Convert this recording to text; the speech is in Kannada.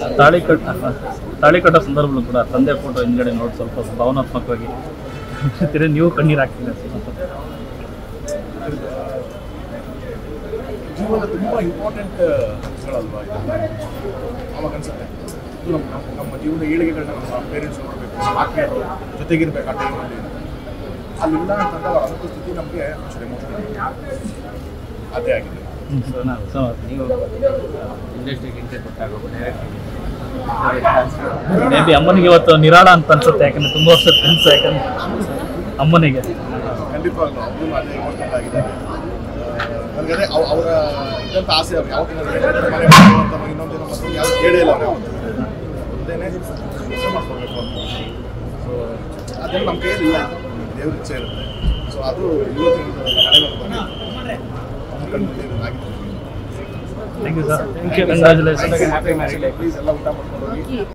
ತಾಳಿ ಕಟ್ಟೋ ಸಂದರ್ಭದಲ್ಲೂ ಕೂಡ ತಂದೆ ಫೋಟೋ ಹಿಂದ್ಗಡೆ ನೋಡಿ ಸ್ವಲ್ಪ ಭಾವನಾತ್ಮಕವಾಗಿ ತಿರ್ಗಿ ನೀವು ಕಣ್ಣೀರು ಹಾಕ್ತೀರ ಜೀವನದ ತುಂಬ ಇಂಪಾರ್ಟೆಂಟ್ ಅಂಶಗಳಲ್ವಾ ಇದೆಲ್ಲ ಅವಾಗ ಅನ್ಸುತ್ತೆ ಇದು ನಮ್ಮ ಜೀವನದ ಏಳಿಗೆಗಳನ್ನ ನಮ್ಮ ಪೇರೆಂಟ್ಸ್ ನೋಡಬೇಕು ಆತ್ಮೀಯರು ಜೊತೆಗಿರ್ಬೇಕು ಆ ಟೈಮಲ್ಲಿ ಅಲ್ಲಿಲ್ಲ ಅಂತಂದಾಗ ಅವ್ರ ಅನುಪಸ್ಥಿತಿ ನಮಗೆ ಎಮೋಷನಲ್ ಅದೇ ಆಗಿದೆ. ನೀವು ಇಂಡಸ್ಟ್ರಿಗೆ ಎಂಟ್ರಿ ಕೊಟ್ಟಾಗ ಮೇ ಬಿ ಅಮ್ಮನಿಗೆ ಇವತ್ತು ನಿರಾಳ ಅಂತ ಅನ್ಸುತ್ತೆ, ಯಾಕಂದ್ರೆ ತುಂಬ ವರ್ಷದ ಫ್ರೆಂಡ್ಸ್, ಯಾಕಂದ್ರೆ ಅಮ್ಮನಿಗೆ ಖಂಡಿತವಾಗ್ಲೂ ಅವರು ಅದೇ ಇಮೋಷನಲ್ ಆಗಿದ್ದಾರೆ. ನನಗೆ ಅದೇ ಅವರ ಇದ್ದಂಥ ಆಸೆ ಅವ್ರು ಯಾವತ್ತಿನ ಮನೆ ಅಂತ ಇನ್ನೊಂದಿನ ಮತ್ತು ಯಾವ್ದು ಕೇಳೇ ಇಲ್ಲ ಅವ್ರು ಯಾವತ್ತು ಒಂದೇನೆ ಕೆಲಸ ಮಾಡ್ಕೊಳ್ಬೇಕು ಅಂತ. ಸೊ ಅದೆಲ್ಲ ನಮ್ಮ ಕೈಯಲ್ಲಿ ಇಲ್ಲ, ದೇವ್ರ ಇಚ್ಛೆ ಇರುತ್ತೆ. ಸೊ ಅದು ಇವತ್ತಿನ ಮನೆಗಳು ಬಂದಿದೆ ಆಗಿದೆ. Thank you sir, thank you, congratulation, please ಎಲ್ಲ ಊಟ ಮಾಡ್ಕೊಂಡು ಹೋಗಿ.